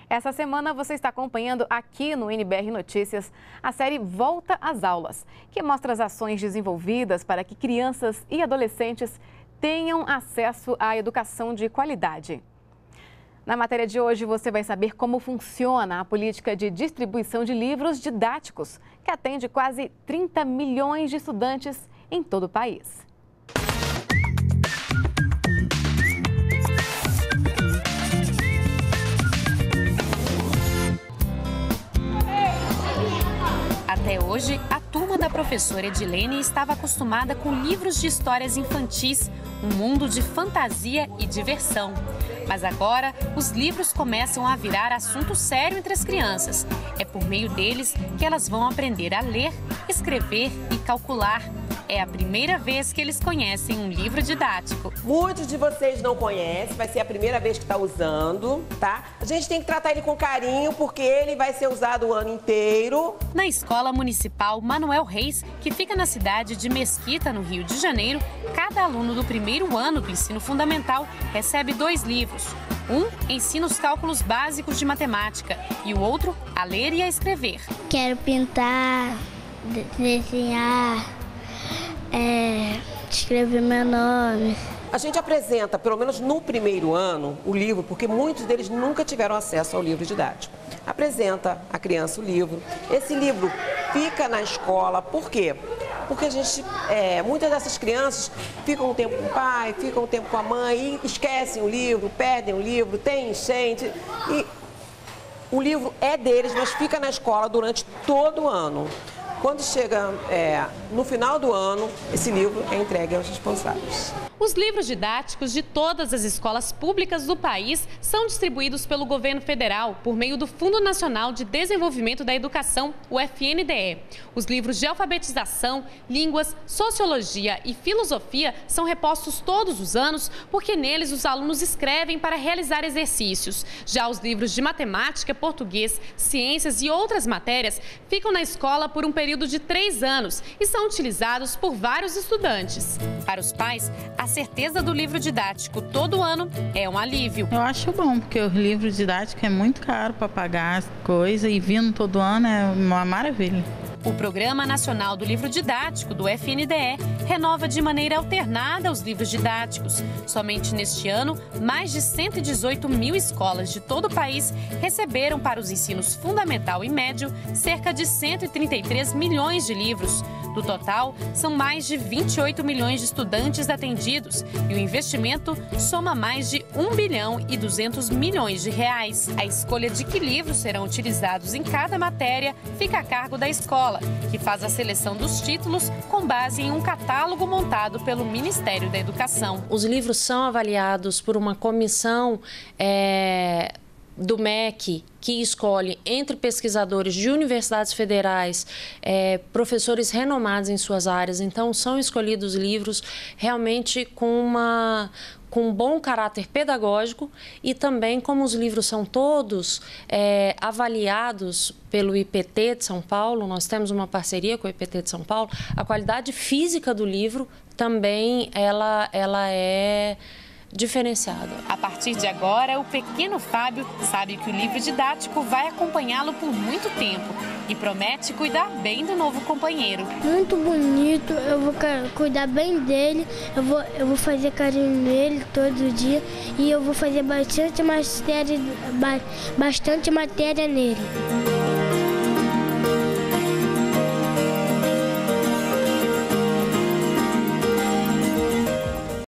Essa semana você está acompanhando aqui no NBR Notícias a série Volta às Aulas, que mostra as ações desenvolvidas para que crianças e adolescentes tenham acesso à educação de qualidade. Na matéria de hoje, você vai saber como funciona a política de distribuição de livros didáticos, que atende quase 30 milhões de estudantes em todo o país. Até hoje, a turma da professora Edilene estava acostumada com livros de histórias infantis, um mundo de fantasia e diversão. Mas agora, os livros começam a virar assunto sério entre as crianças. É por meio deles que elas vão aprender a ler, escrever e calcular. É a primeira vez que eles conhecem um livro didático. Muitos de vocês não conhecem, vai ser a primeira vez que está usando, tá? A gente tem que tratar ele com carinho, porque ele vai ser usado o ano inteiro. Na Escola Municipal Manuel Reis, que fica na cidade de Mesquita, no Rio de Janeiro, cada aluno do primeiro ano do ensino fundamental recebe 2 livros. Um ensina os cálculos básicos de matemática e o outro a ler e a escrever. Quero pintar, desenhar, escrever meu nome. A gente apresenta, pelo menos no primeiro ano, o livro, porque muitos deles nunca tiveram acesso ao livro didático. Apresenta a criança o livro. Esse livro fica na escola, por quê? Porque a gente, muitas dessas crianças ficam um tempo com o pai, ficam um tempo com a mãe e esquecem o livro, perdem o livro, tem enchente. E o livro é deles, mas fica na escola durante todo o ano. Quando chega no final do ano, esse livro é entregue aos responsáveis. Os livros didáticos de todas as escolas públicas do país são distribuídos pelo governo federal por meio do Fundo Nacional de Desenvolvimento da Educação, o FNDE. Os livros de alfabetização, línguas, sociologia e filosofia são repostos todos os anos porque neles os alunos escrevem para realizar exercícios. Já os livros de matemática, português, ciências e outras matérias ficam na escola por um período de 3 anos e são utilizados por vários estudantes. Para os pais, a certeza do livro didático todo ano é um alívio. Eu acho bom, porque o livro didático é muito caro para pagar as coisas e vindo todo ano é uma maravilha. O Programa Nacional do Livro Didático, do FNDE, renova de maneira alternada os livros didáticos. Somente neste ano, mais de 118 mil escolas de todo o país receberam para os ensinos fundamental e médio cerca de 133 milhões de livros. Do total, são mais de 28 milhões de estudantes atendidos e o investimento soma mais de 1 bilhão e 200 milhões de reais. A escolha de que livros serão utilizados em cada matéria fica a cargo da escola, que faz a seleção dos títulos com base em um catálogo montado pelo Ministério da Educação. Os livros são avaliados por uma comissão do MEC, que escolhe entre pesquisadores de universidades federais, professores renomados em suas áreas. Então, são escolhidos livros realmente com um bom caráter pedagógico e também, como os livros são todos avaliados pelo IPT de São Paulo, nós temos uma parceria com o IPT de São Paulo, a qualidade física do livro também ela é diferenciada. A partir de agora, o pequeno Fábio sabe que o livro didático vai acompanhá-lo por muito tempo e promete cuidar bem do novo companheiro. Muito bonito, eu vou cuidar bem dele, eu vou fazer carinho nele todo dia e eu vou fazer bastante matéria nele.